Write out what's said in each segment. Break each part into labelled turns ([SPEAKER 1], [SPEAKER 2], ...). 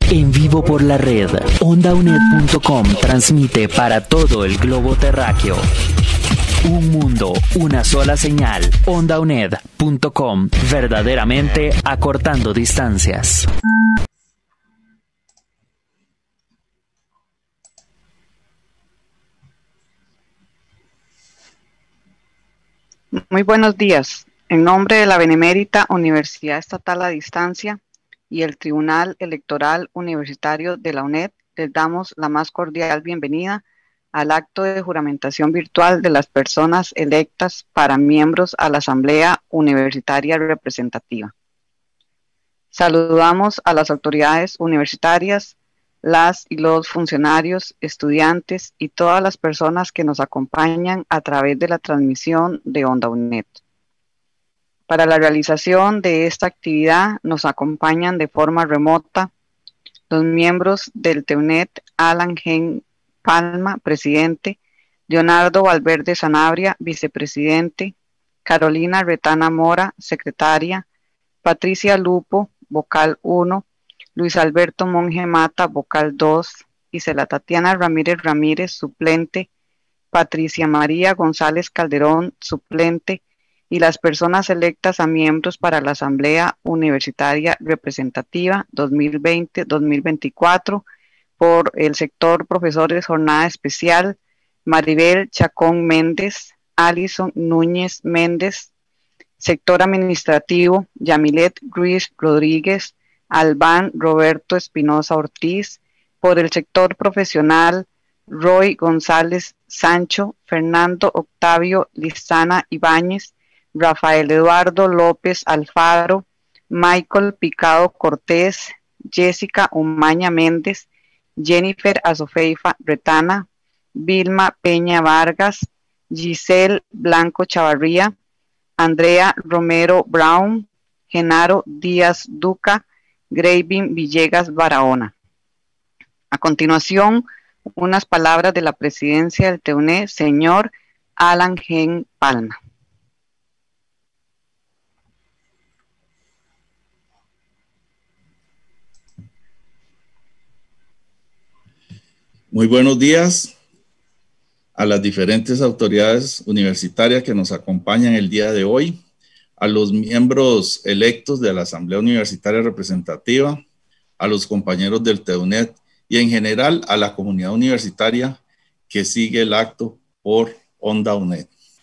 [SPEAKER 1] En vivo por la red, OndaUNED.com transmite para todo el globo terráqueo. Un mundo, una sola señal. OndaUNED.com, verdaderamente acortando distancias.
[SPEAKER 2] Muy buenos días. En nombre de la Benemérita Universidad Estatal a Distancia y el Tribunal Electoral Universitario de la UNED, les damos la más cordial bienvenida al acto de juramentación virtual de las personas electas para miembros a la Asamblea Universitaria Representativa. Saludamos a las autoridades universitarias, las y los funcionarios, estudiantes y todas las personas que nos acompañan a través de la transmisión de OndaUNED. Para la realización de esta actividad nos acompañan de forma remota los miembros del TEUNED: Alan Gen Palma, presidente; Leonardo Valverde Sanabria, vicepresidente; Carolina Retana Mora, secretaria; Patricia Lupo, vocal 1; Luis Alberto Monge Mata, vocal 2; Isela Tatiana Ramírez Ramírez, suplente; Patricia María González Calderón, suplente; y las personas electas a miembros para la Asamblea Universitaria Representativa 2020-2024 por el sector Profesores Jornada Especial: Maribel Chacón Méndez, Alison Núñez Méndez; sector administrativo: Yamilet Ruiz Rodríguez, Albán Roberto Espinosa Ortiz; por el sector profesional: Roy González Sancho, Fernando Octavio Lizana Ibáñez, Rafael Eduardo López Alfaro, Michael Picado Cortés, Jessica Umaña Méndez, Jennifer Azofeifa Retana, Vilma Peña Vargas, Giselle Blanco Chavarría, Andrea Romero Brown, Genaro Díaz Duca, Gravin Villegas Barahona. A continuación, unas palabras de la presidencia del TEUNED, señor Alan Gen Palma.
[SPEAKER 3] Muy buenos días a las diferentes autoridades universitarias que nos acompañan el día de hoy, a los miembros electos de la Asamblea Universitaria Representativa, a los compañeros del TEUNED y en general a la comunidad universitaria que sigue el acto por OndaUNED.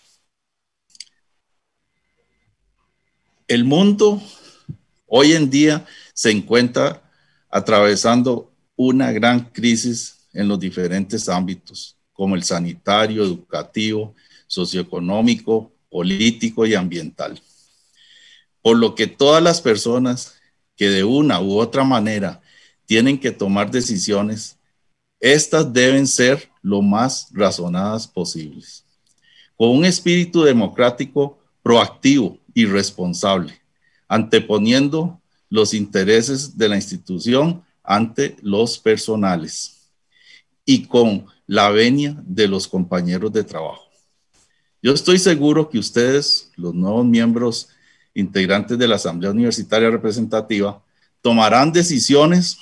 [SPEAKER 3] El mundo hoy en día se encuentra atravesando una gran crisis en los diferentes ámbitos, como el sanitario, educativo, socioeconómico, político y ambiental. Por lo que todas las personas que de una u otra manera tienen que tomar decisiones, estas deben ser lo más razonadas posibles, con un espíritu democrático proactivo y responsable, anteponiendo los intereses de la institución ante los personales y con la venia de los compañeros de trabajo. Yo estoy seguro que ustedes, los nuevos miembros integrantes de la Asamblea Universitaria Representativa, tomarán decisiones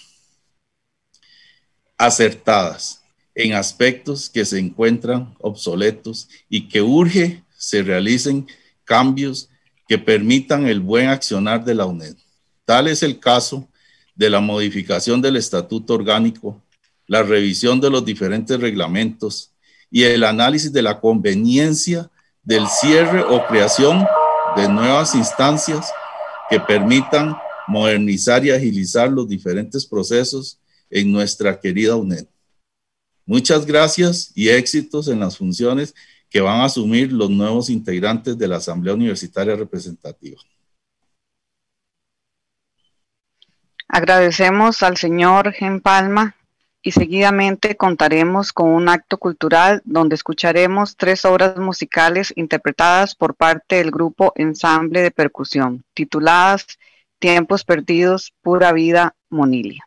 [SPEAKER 3] acertadas en aspectos que se encuentran obsoletos y que urge se realicen cambios que permitan el buen accionar de la UNED. Tal es el caso de la modificación del Estatuto Orgánico, la revisión de los diferentes reglamentos y el análisis de la conveniencia del cierre o creación de nuevas instancias que permitan modernizar y agilizar los diferentes procesos en nuestra querida UNED. Muchas gracias y éxitos en las funciones que van a asumir los nuevos integrantes de la Asamblea Universitaria Representativa.
[SPEAKER 2] Agradecemos al señor Gen Palma y seguidamente contaremos con un acto cultural donde escucharemos 3 obras musicales interpretadas por parte del grupo Ensamble de Percusión, tituladas Tiempos Perdidos, Pura Vida, Monilia.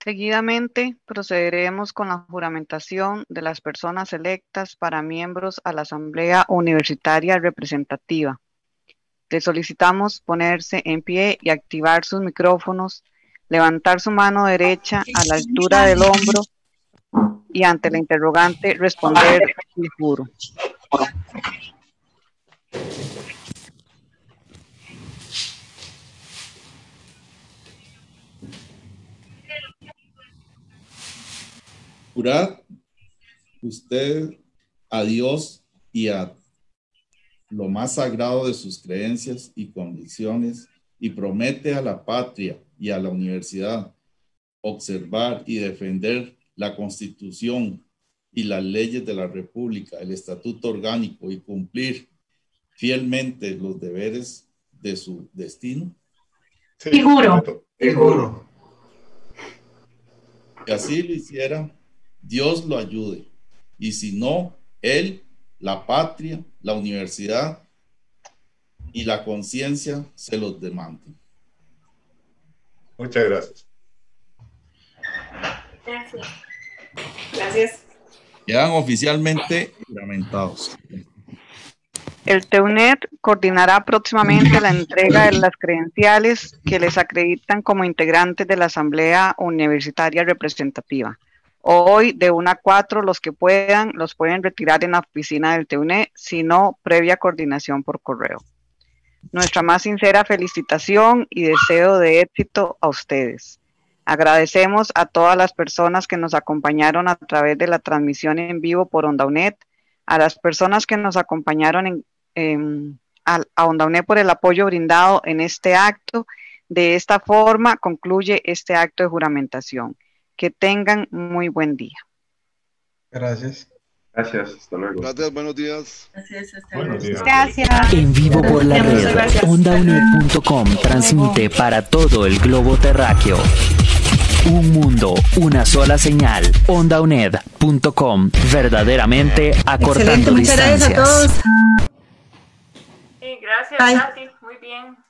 [SPEAKER 2] Seguidamente procederemos con la juramentación de las personas electas para miembros a la Asamblea Universitaria Representativa. Les solicitamos ponerse en pie y activar sus micrófonos, levantar su mano derecha a la altura del hombro y ante la interrogante responder "sí juro".
[SPEAKER 3] Jurad usted a Dios y a lo más sagrado de sus creencias y convicciones y promete a la patria y a la universidad observar y defender la Constitución y las leyes de la República, el Estatuto Orgánico y cumplir fielmente los deberes de su destino.
[SPEAKER 4] Sí, juro. Sí, juro.
[SPEAKER 3] Si así lo hiciera, Dios lo ayude. Y si no, él, la patria, la universidad y la conciencia se los demanden.
[SPEAKER 4] Muchas gracias.
[SPEAKER 5] Gracias. Gracias.
[SPEAKER 3] Quedan oficialmente juramentados.
[SPEAKER 2] El TUNED coordinará próximamente la entrega de las credenciales que les acreditan como integrantes de la Asamblea Universitaria Representativa. Hoy, de 1 a 4, los que puedan, los pueden retirar en la oficina del TUNED, si no, previa coordinación por correo. Nuestra más sincera felicitación y deseo de éxito a ustedes. Agradecemos a todas las personas que nos acompañaron a través de la transmisión en vivo por OndaUNED, a las personas que nos acompañaron a OndaUNED por el apoyo brindado en este acto. De esta forma concluye este acto de juramentación. Que tengan muy buen día.
[SPEAKER 6] Gracias.
[SPEAKER 4] Gracias, hasta luego.
[SPEAKER 7] Gracias, buenos días.
[SPEAKER 5] Gracias, hasta
[SPEAKER 4] Buenos
[SPEAKER 5] luego.
[SPEAKER 4] días.
[SPEAKER 5] Gracias.
[SPEAKER 1] En vivo por la red, OndaUNED.com transmite para todo el globo terráqueo. Un mundo, una sola señal. OndaUNED.com, verdaderamente acortando
[SPEAKER 5] Excelente, muchas
[SPEAKER 1] distancias.
[SPEAKER 5] gracias a todos.
[SPEAKER 8] Sí, gracias,
[SPEAKER 5] Bye.
[SPEAKER 8] Tati. Muy bien.